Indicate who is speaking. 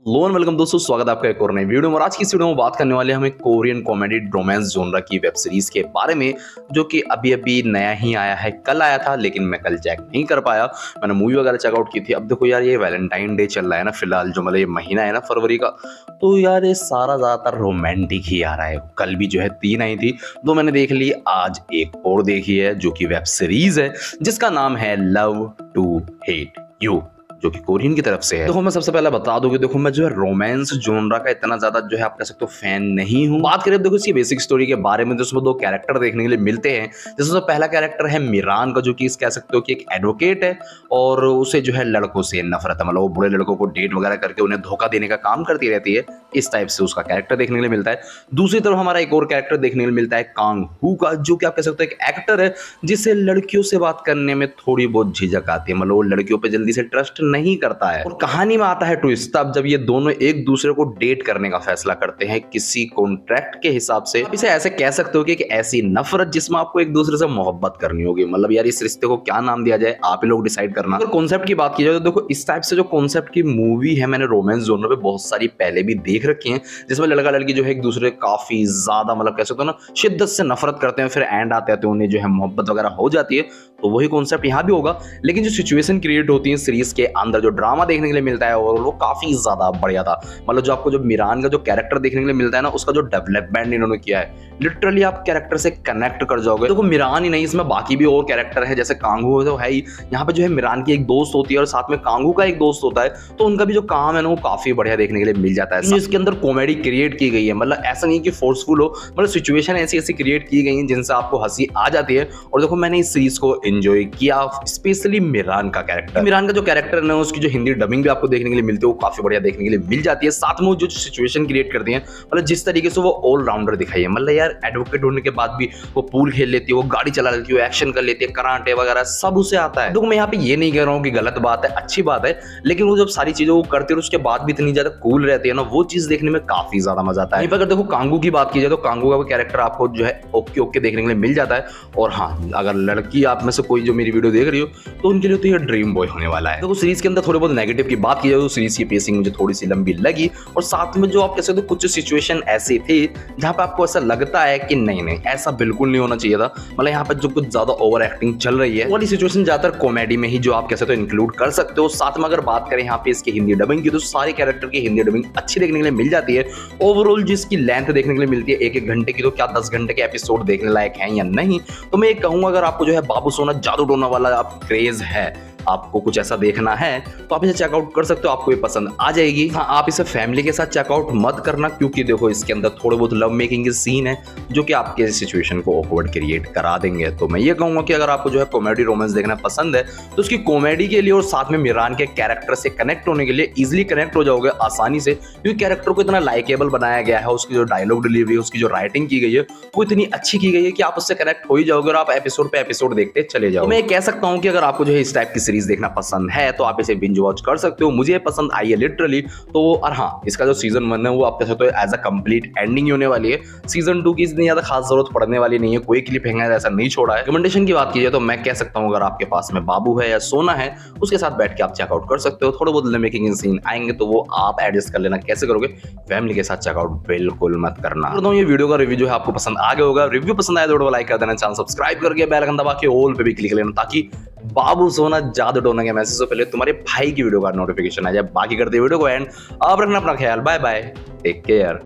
Speaker 1: Hello and welcome दोस्तों, स्वागत है आपका एक और नई वीडियो में। और आज की इस वीडियो में बात करने वाले हैं हम एक कोरियन कॉमेडी रोमांस जोनरा की वेब सीरीज के बारे में, जो कि अभी अभी नया ही आया है। कल आया था लेकिन मैं कल चेक नहीं कर पाया, मैंने मूवी वगैरह चेकआउट की थी। अब देखो यार, ये वैलेंटाइन डे चल रहा है ना फिलहाल, जो मतलब ये महीना है ना फरवरी का, तो यार ये सारा ज़्यादातर रोमांटिक ही आ रहा है। कल भी जो है 3 आई थी, तो मैंने देख ली। आज एक और देखी है जो कि वेब सीरीज है जिसका नाम है लव टू हेट यू, जो कि कोरियन की तरफ से है। देखो मैं सबसे पहले बता दूं कि देखो मैं जो है रोमांस जोनरा का इतना ज्यादा जो है आप कह सकते हो फैन नहीं हूं। बात करें देखो इसकी बेसिक स्टोरी के बारे में, तो उसमें 2 कैरेक्टर देखने के लिए मिलते हैं। जिसमें पहला कैरेक्टर है मिरान का, जो कि कह सकते हो कि एक एडवोकेट है और उसे जो है लड़कों से नफरत है। मतलब वो बुरे लड़कों को डेट वगैरह करके उन्हें धोखा देने का काम करती रहती है। इस टाइप से उसका कैरेक्टर देखने के लिए मिलता है। दूसरी तरफ हमारा एक और कैरेक्टर देखने के लिए मिलता है कांग हू का, जो कि आप कह सकते हो एक एक्टर है जिसे लड़कियों से बात करने में थोड़ी बहुत झिझक आती है। मतलब वो लड़कियों पर जल्दी से ट्रस्ट नहीं करता है। और कहानी में आता है ट्विस्ट तब जब ये दोनों एक दूसरे को डेट करने का फैसला करते हैं किसी कॉन्ट्रैक्ट के हिसाब से। आप इसे ऐसे कह सकते हो कि एक ऐसी नफरत जिसमें आपको एक दूसरे से मोहब्बत करनी होगी। मतलब यार इस रिश्ते को क्या नाम दिया जाए, आप ही लोग डिसाइड करना। अगर कॉन्सेप्ट की बात की जाए तो देखो इस टाइप से जो कॉन्सेप्ट की मूवी है, मैंने रोमांस जोनर पे बहुत सारी पहले भी देख रखी है, जिसमें लड़का लड़की जो है एक दूसरे काफी ज्यादा मतलब कह सकते हो ना शिद्दत से नफरत करते हैं, फिर एंड आते हैं तो उन्हें जो है मोहब्बत वगैरह हो जाती है। तो वही कॉन्सेप्ट यहाँ भी होगा, लेकिन जो सिचुएशन क्रिएट होती है सीरीज के अंदर, जो ड्रामा देखने के लिए मिलता है और वो काफी ज्यादा बढ़िया था। मतलब जो आपको जो मिरान का जो कैरेक्टर देखने के लिए मिलता है ना, उसका जो डेवलपमेंट इन्होंने किया है, लिटरली आप कैरेक्टर से कनेक्ट कर जाओगे। देखो मिरान ही नहीं, इसमें बाकी भी और कैरेक्टर है, जैसे कांगू तो है ही। यहाँ पे जो है मिरान की एक दोस्त होती है और साथ में कांगू का एक दोस्त होता है, तो उनका भी जो काम है ना वो काफी बढ़िया देखने के लिए मिल जाता है। इसके अंदर कॉमेडी क्रिएट की गई है, मतलब ऐसा नहीं कि फोर्सफुल हो, मतलब सिचुएशन ऐसी ऐसी क्रिएट की गई है जिनसे आपको हंसी आ जाती है। और देखो मैंने इस सीरीज को एंजॉय किया, स्पेशली मिरान का कैरेक्टर। मिरान का जो कैरेक्टर है उसकी जो हिंदी डबिंग भी आपको देखने के लिए मिलती है, वो काफी बढ़िया देखने के लिए मिल जाती है। साथ में वो जो सिचुएशन क्रिएट करती है, मतलब जिस तरीके से वो ऑलराउंडर दिखाई है। मतलब यार एडवोकेट होने के बाद भी वो पूल खेल लेती है, वो गाड़ी चला लेती है, वो एक्शन कर लेती है, कराटे वगैरह सब उसे आता है। देखो मैं यहाँ पे ये नहीं कह रहा हूँ कि गलत बात है, अच्छी बात है, लेकिन वो जब सारी चीजें वो करती है और उसके बाद भी इतनी ज्यादा कूल रहती है ना, वो चीज देखने में काफी ज्यादा मजा आता है। अगर देखो कांगू की बात की जाए तो कांगू का कैरेक्टर आपको जो है ओके ओके देखने के लिए मिल जाता है। और हाँ, अगर लड़की आप में से कोई जो मेरी वीडियो देख रही हो तो उनके लिए तो ये ड्रीम बॉय होने वाला है। देखो सीरीज के अंदर थोड़े बहुत नेगेटिव की बात की जाए तो सीरीज की पेसिंग मुझे थोड़ी सी लंबी लगी, और साथ में जो आप कह सकते हो कुछ सिचुएशन ऐसे थे जहां पे आपको ऐसा लगता है कि नहीं ऐसा बिल्कुल नहीं होना चाहिए था। मतलब यहाँ पे जो कुछ ज्यादा ओवर एक्टिंग चल रही है, वाली सिचुएशन ज्यादातर कॉमेडी में ही जो आप कह सकते हो इंक्लूड कर सकते हो। साथ में अगर बात करें यहाँ पे इसकी हिंदी डबिंग की, तो सारे कैरेक्टर की हिंदी डबिंग अच्छी देखने के लिए मिल जाती है। ओवरऑल जिसकी लेंथ देखने के लिए मिलती है 1-1 घंटे की, तो क्या 10 घंटे के एपिसोड देखने लायक है या नहीं, तो मैं एक कहूंगा अगर आपको जो है बाबू सोना जादू टोना वाला आप क्रेज है, आपको कुछ ऐसा देखना है, तो आप इसे चेकआउट कर सकते हो, आपको ये पसंद आ जाएगी। हाँ, आप इसे फैमिली के साथ चेकआउट मत करना, क्योंकि देखो इसके अंदर थोड़े बहुत लव मेकिंग के सीन है जो कि आपके सिचुएशन को ऑकवर्ड क्रिएट करा देंगे। तो मैं ये कहूंगा कि अगर आपको जो है कॉमेडी रोमांस देखना पसंद है, तो उसकी कॉमेडी के लिए और साथ में मिरान के कैरेक्टर से कनेक्ट होने के लिए इजिली कनेक्ट हो जाओगे आसानी से, क्योंकि कैरेक्टर को इतना लाइकेबल बनाया गया है। उसकी जो डायलॉग डिलीवरी, उसकी जो राइटिंग की गई है, वो इतनी अच्छी की गई है कि आप उससे कनेक्ट हो ही जाओगे और आप एपिसोड पे एपिसोड देखते चले जाओगे। मैं कह सकता हूँ कि अगर आपको जो है इस टाइप की सीरीज देखना पसंद है तो आप इसे बिंज वॉच कर सकते हो। मुझे पसंद आई है लिटरली। तो और हाँ, इसका जो सीजन 1 है वो आप कह सकते हो एज अ कंप्लीट एंडिंग होने वाली है। सीजन 2 की इतनी ज्यादा खास जरूरत पड़ने वाली नहीं है, कोई क्लिप हैंगर ऐसा नहीं छोड़ा है। रिकमेंडेशन की बात की जाए तो मैं कह सकता हूँ अगर आपके पास में बाबू है या सोना है, उसके साथ बैठ के आप चेकआउट कर सकते हो। थोड़े बहुत मेकिंग सीन आएंगे तो वो आप एडजस्ट कर लेना, कैसे करोगे, फैमिली के साथ चेकआउट बिल्कुल मत करना। तो ये वीडियो का रिव्यू जो है आपको पसंद आ गया होगा। रिव्यू पसंद आया तो लाइक कर देना, चैनल सब्सक्राइब करके बेल आइकन दबा के ऑल पे भी क्लिक लेना, ताकि बाबू सोना जादू टोना के मैसेज से पहले तुम्हारे भाई की वीडियो का नोटिफिकेशन आ जाए। बाकी करते वीडियो को एंड, आप रखना अपना ख्याल। Bye bye, take care.